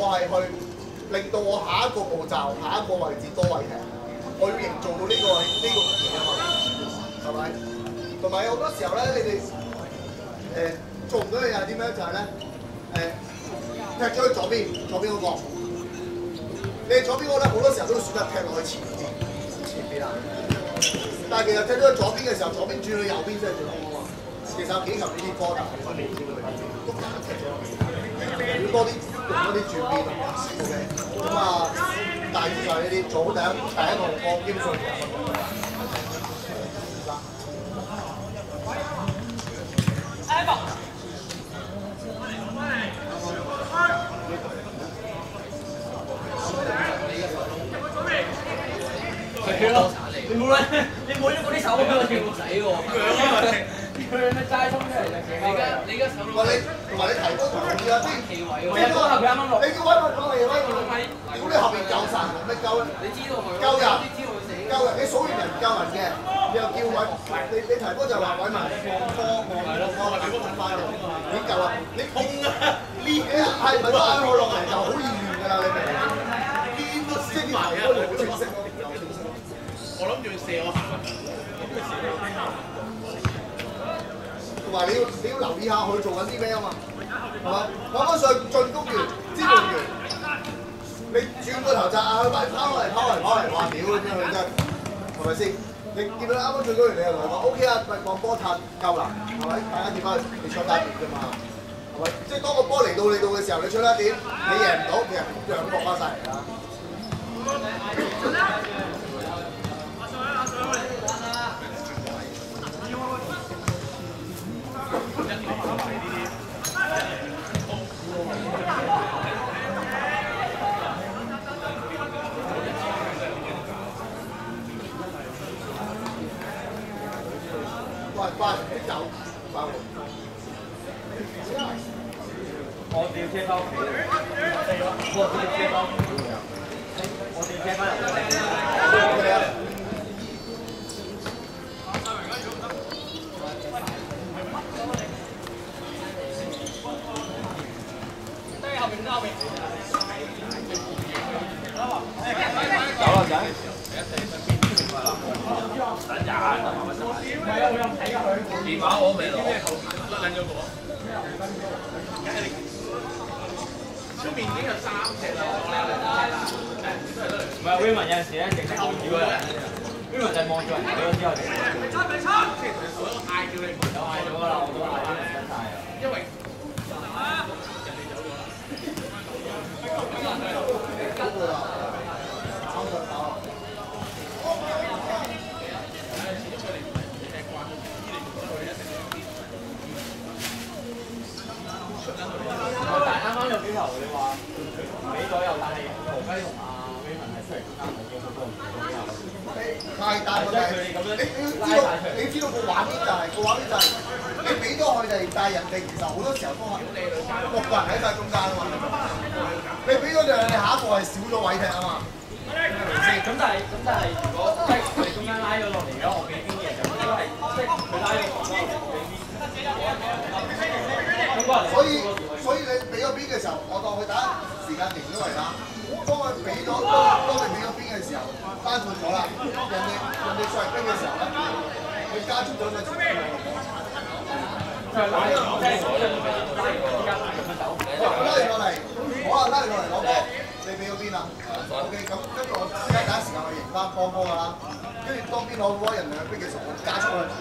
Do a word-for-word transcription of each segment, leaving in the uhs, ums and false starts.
我係去令到我下一個步驟、下一個位置多位踢，我要營造到呢、呢個呢、呢個嘢啊嘛，係咪？同埋好多時候咧，你哋誒、呃、做唔到嘅嘢係點樣？就係咧誒踢咗去左邊，左邊嗰、嗰個，你左邊嗰個咧好多時候都會選擇踢落去前邊，前邊啊！但係其實踢咗去左邊嘅時候，左邊轉去右邊先係最好啊嘛。其實有幾球呢啲波，但係我未見到佢都揀踢咗落去。要多啲用多啲轉變，OK， 咁啊，大致就係呢啲做好第一第一個波，基本上就係咁樣。 係咯，你冇啦，你冇咗嗰啲手俾我跳仔喎。佢咩齋衝出嚟就射你而家你而家手。 同埋你同埋你提高同埋啲啊，即係企位喎。係啊，嗰下佢啱啱落。 你叫威物講嚟威物，如果你後邊夠神，咪夠咧？ 你知道佢。 夠人， 知道佢死。 夠人，你數完人唔夠人嘅，你又叫位，你你提高就話位民放波望望波，提高緊翻嘅，已經夠啦。你控啊，呢係咪都啱我落嚟就好易亂㗎啦？你明唔明？邊都識埋啊，好清晰咯。 我諗住射我行。 同埋你要你要留意下佢做緊啲咩啊嘛，係嘛？講翻上進攻員、支援員，你轉個頭就啊，快拋嚟拋嚟拋嚟，哇屌咁樣佢真係，係咪先？你見到啱啱進攻員，你又同佢講 O K 啊，咪放波塔夠啦，係咪？大家見翻你搶得點啫嘛，係咪？即係當個波嚟到你度嘅時候，你搶得點，你贏唔到，其實讓落翻晒嚟啦。快快啲走，快活！ 我調車翻屋企，我調車翻屋企，我調車翻入去。後邊後邊。走啦仔。等陣。唔係啊，我又唔睇㗎佢。電話我未攞。甩撚咗個。出面已經有三隻啦，唔係 Raymond 有陣時咧，淨係望住嗰人 ，Raymond 就係望住人睇咗之後就。出嚟出！即係我都嗌叫你唔好嗌咗啦，我都嗌咗唔得曬啊。因為人哋走咗啦。但係啱啱有幾頭你話俾咗又，但係豪雞同阿 Raymond 係出嚟中間冇機會幫唔到幾頭。 太大問題，你你要知道，你知道個畫面就係個畫面就係你俾咗佢哋，但係人哋其實好多時候都係六個人喺晒中間啊嘛。你俾咗佢哋，你下一個係少咗位踢啊嘛。 咁但係咁但係如果即係佢哋中間拉咗落嚟嘅，我俾邊嘅就應該係即係佢拉咗我俾邊。 所以所以你俾咗邊嘅時候，我當佢第一時間停咗嚟啦。當佢俾咗，當當你俾咗邊嘅時候，單換咗啦。人哋人哋上嚟邊嘅時候咧，佢加速咗個速度。 佢係拉咗，即係所有嘅拉完之間咁樣走。 拉你過嚟，好啊，拉你過嚟攞波，你俾咗邊啊 ？OK， 咁跟住我即刻第一時間去迎翻幫波㗎啦。跟住當邊攞波人兩邊嘅時候，我加速去。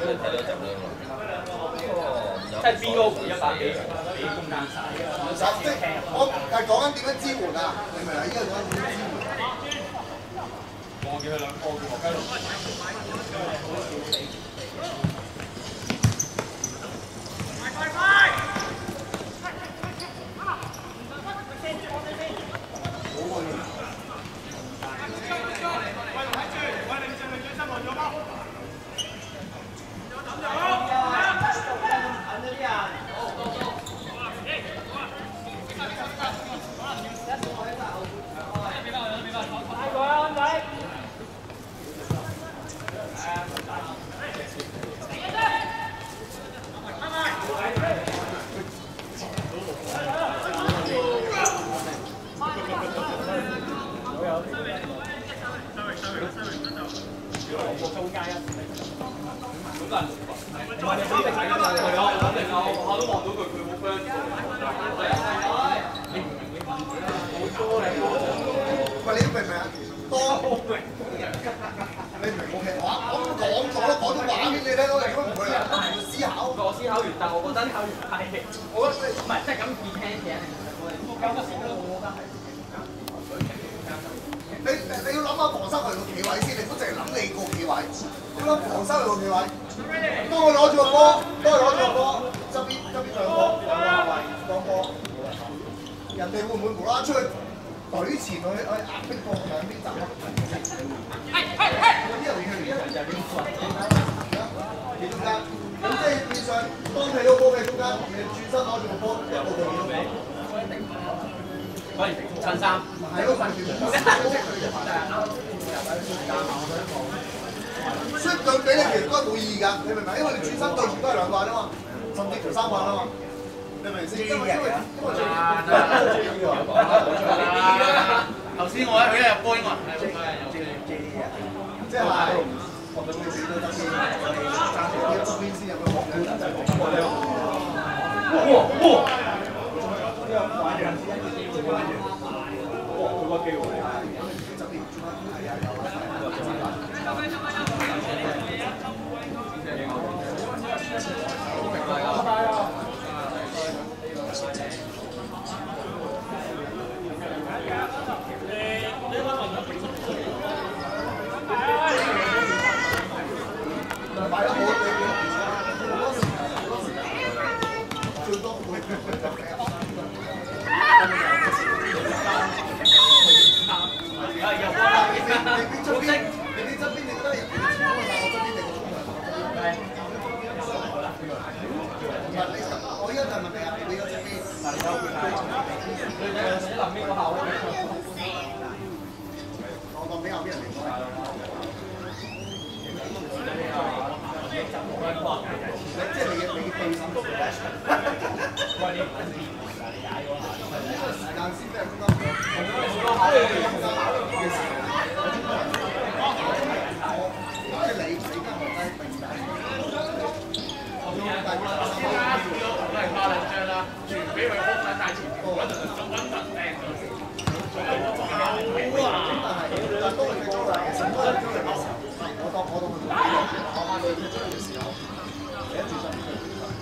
即係邊個回一百幾幾中間晒嘅？ 即係我係講緊點樣支援啊？你明唔明啊？依家講緊點樣支援？ 我叫佢兩，我叫何雞龍。快快快！ 你你要諗下防守佢個企位先，你唔好淨係諗你個企位，你諗防守佢個企位。當佢攞住個波，當佢攞住個波，側邊側邊兩個兩個後衞兩波，人哋會唔會無啦啦出去隊前去去壓迫過兩邊走啊？有啲人去完就係呢個，企中間，咁即係變相當你個波嘅中間，你轉身攞住個波一步就見到波。 可以襯衫。係咯，襯住。 所以對比你其實都係冇意義㗎，你明唔明？因為你轉身對住都係兩個人啊嘛，甚至乎三個人啊嘛，你明唔明先？因為因為因為最頭先我一佢一入波應該係即係學到你自己都得先，揸住呢側邊先入去學就係講過咧。哇哇！好多機會嚟啊！側邊係啊有啊。買得好，最多會你邊出邊？你邊側邊你覺得你前鋒啊？我側邊定個中場？唔係你，我依家就問你啊，你嗰隻邊？嗱，你有你你臨尾個後邊。我當俾後邊人嚟講。即係你嘅你嘅對手。喂，你唔揾掂㗎，你踩嗰下。呢個時間先俾人覺得。即係你你跟我低並唔我依家都係花兩張啦，傳俾佢空撚大前邊，揾陣就揾陣掟。但係但係當佢做嚟嘅時候，當佢做嚟嘅時候，我當我當佢做呢個，我翻去做嘅時候，你一轉身就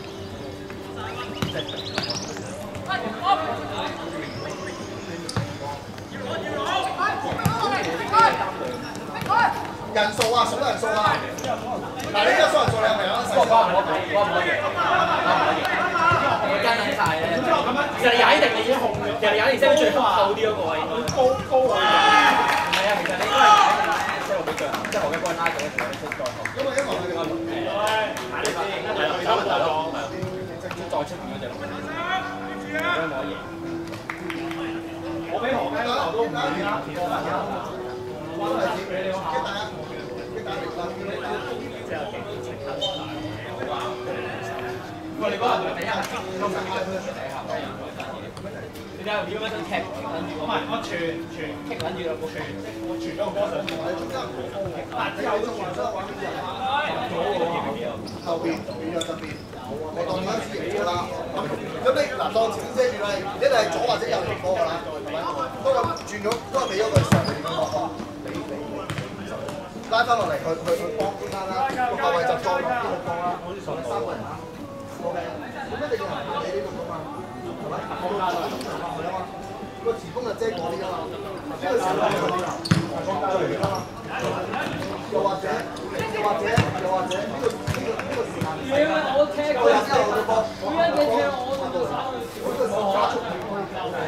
人數啊，數人數啊！嗱，你而家數人數，你係咪有得使？ 關唔可以，關唔可以，關唔可以。我跟緊晒咧。其實你踩定你已經控咗，其實你踩定即係最後啲嗰個位，高高位。唔係啊，其實你都係即係我幾腳，即係我嘅關拉咗嘅時候，你出再後。因為因為佢哋誒，踩你先，係啦，打問題咯，係啊，再出面嗰隻。可唔可以？我俾何雞頭都唔掂啦， 都係接俾你好。 喂，你嗰日第一下先，第一下，你睇下點樣想踢緊住我？唔係，我傳傳踢緊住個傳，我傳咗個波上去，中間唔好波，但之後都還得玩啲人。 後邊變咗側邊，我當咗一次贏咗啦。咁你嗱當前遮住啦，一定係左或者右嚟波㗎啦，係咪？都係轉咗，都係俾咗佢上嚟嘅波。拉翻落嚟，佢佢佢幫邊間啦，個後衞就再落呢個幫啦，好似上三個人啦。O K，咁一定要行你呢度㗎嘛，係咪？我拉落中場落去啊嘛，個前鋒就遮過啲啊嘛，呢個時候就係放低嚟㗎嘛。又或者，又或者，又或者呢個呢個呢個時間，我踢過之後個波，每一隻踢我都做手，呢個時候加速係可以交嘅。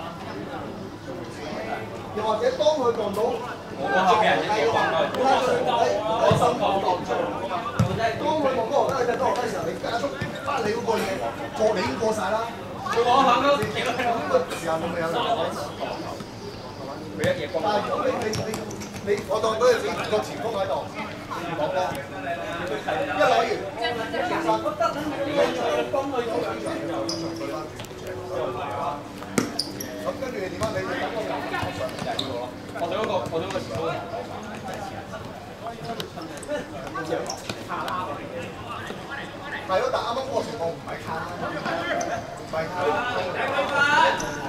又或者當佢撞到。我個後邊人一定要幫佢，我心講當中。當佢望到我得，佢就當我得嘅時候，你加速翻你嗰個嘢，過你已經過晒啦。佢講下都呢個時候會唔會有人講？ 佢一嘢光。 但係如果你你你你，我當嗰陣時個前鋒喺度，講波，一攞完，其實覺得你幫佢咗兩場就退翻轉。咁跟住點啊？你你等我上就係呢個咯。 我對嗰個，我對嗰個前鋒。 係咯，但啱啱嗰個情況唔係卡，唔係卡。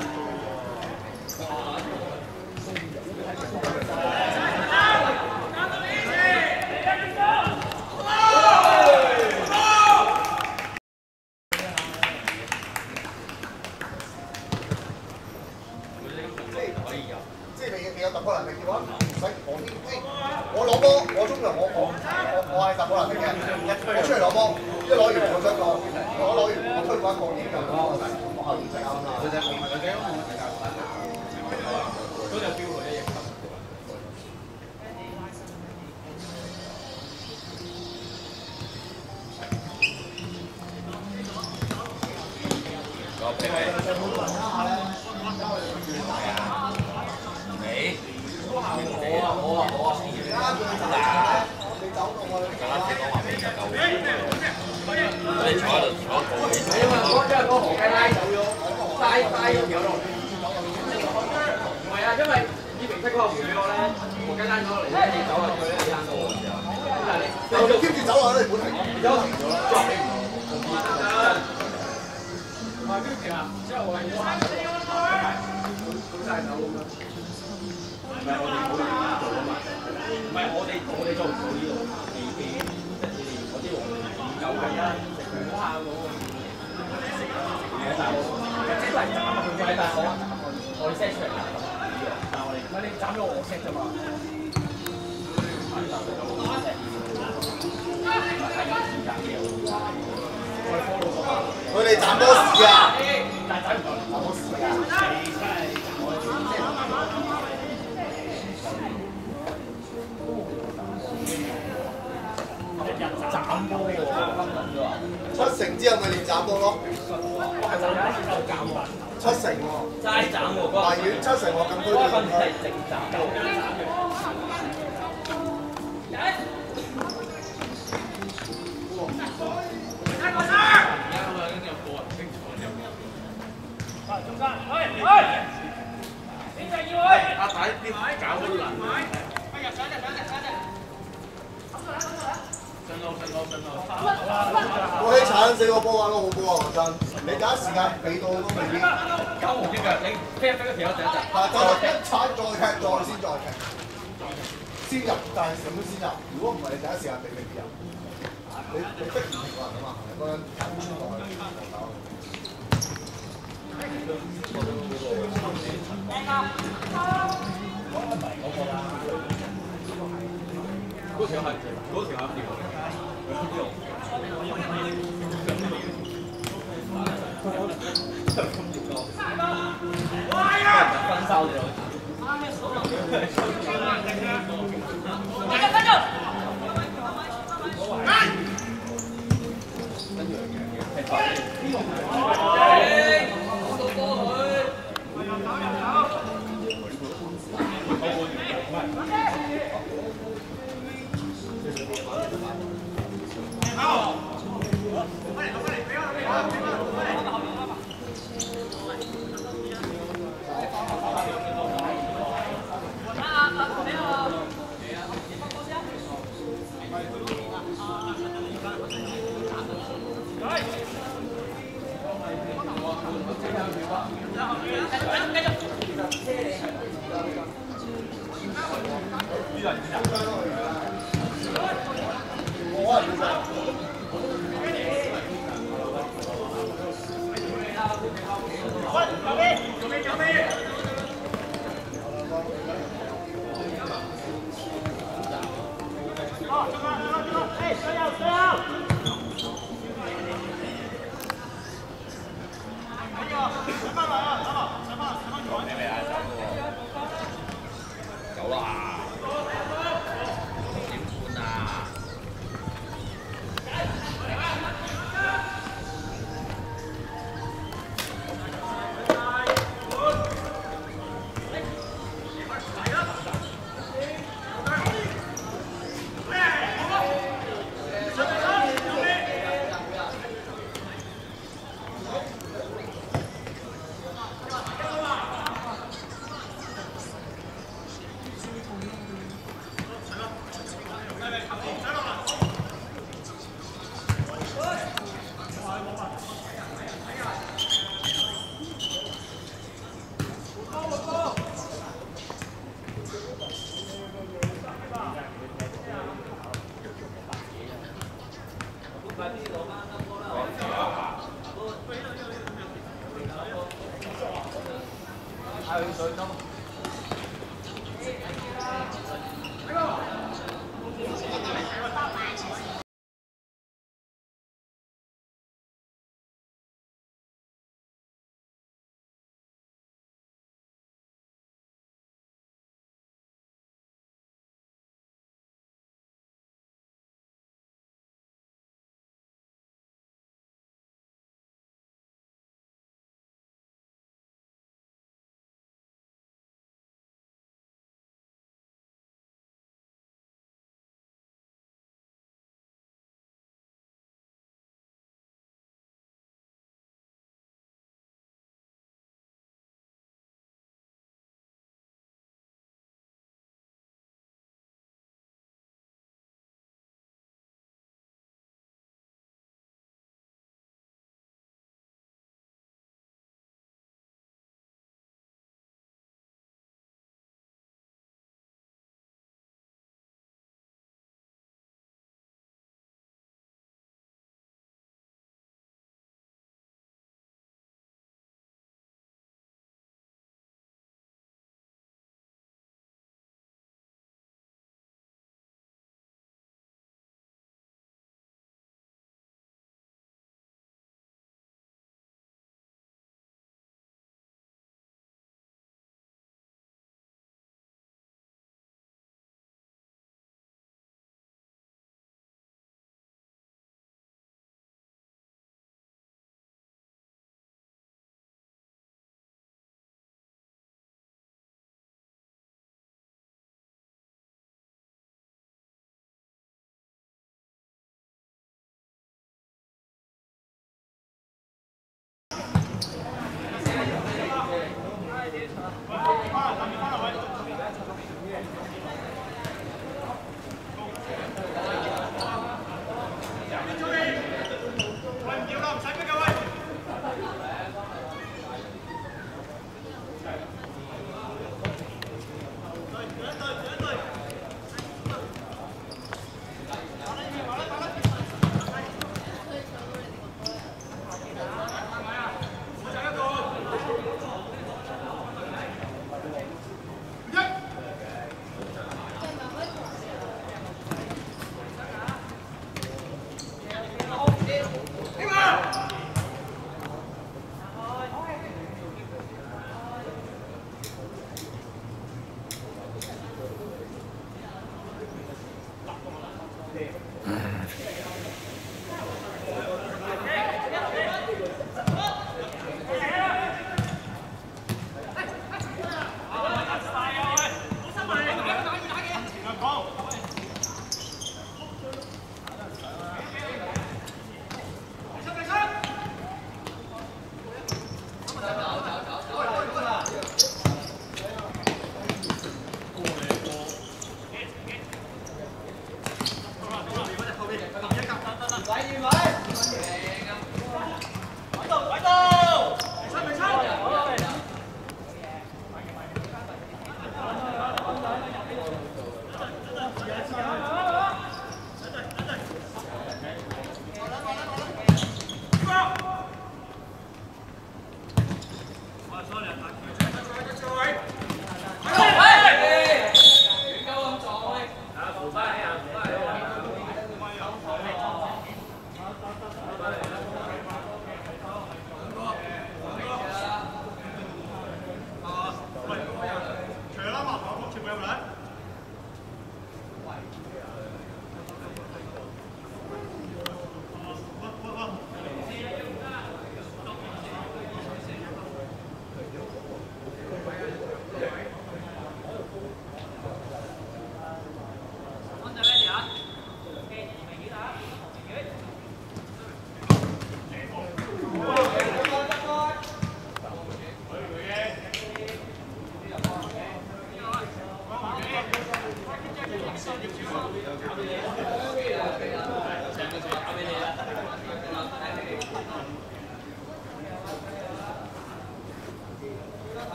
可以有。 即係你你有突破能力嘅話，唔使我啲即係我攞波，我通常我我我我係突破能力嘅，我出嚟攞波，一攞完我再過，我攞完我推過一個已經有咗我我後面就啱啦。佢就係佢嘅， 都有機會一贏。 個皮皮。你？我啊我啊我啊！ 而家佢就係你走到去。 啱先講話未就夠。你坐喺度坐一個位。 因為嗰因為嗰何雞拉走咗，拉拉咗條路。唔係啊，因為以明識嗰個回俾我咧，何雞拉咗落嚟咧，你走入去咧，你拉到我嘅時候。但係你你 keep 住走啊！你唔好停。 而家我停咗啦，即係你唔同意得㗎。唔係跟住停啊，之後我係我行咗，咁曬手咁樣。唔係我哋冇做啊嘛，唔係我哋我哋做唔到呢度，幾幾即係你嗰啲黃有緊啦，食唔下嗰個。係啊，但係我即係都係斬啊！佢係但係我我哋 set 出嚟㗎，但係我哋唔係你斬咗我 set 啫嘛。 佢哋斬多時啊！ 但係斬唔到， 斬多時啊！ 斬波喎， 七成之後咪練斬波咯。 我係就有一次就斬喎， 七成喎。 齋斬喎， 大院七成我咁推分係正斬。 阿仔啲搞好難。順路順路順路。 我喺鏟死個波玩得好波啊！講真，你第一時間俾到都未必。 九毫啲腳，你飛一飛嗰條友就一陣。 但係就係一鏟再踢再先再踢，先入，但係咁先入。如果唔係你第一時間俾未必入。你你逼唔停個人啊嘛，嗰人緊穿落去防守。 嗰條係嗰條係點？分手咗。 係水多。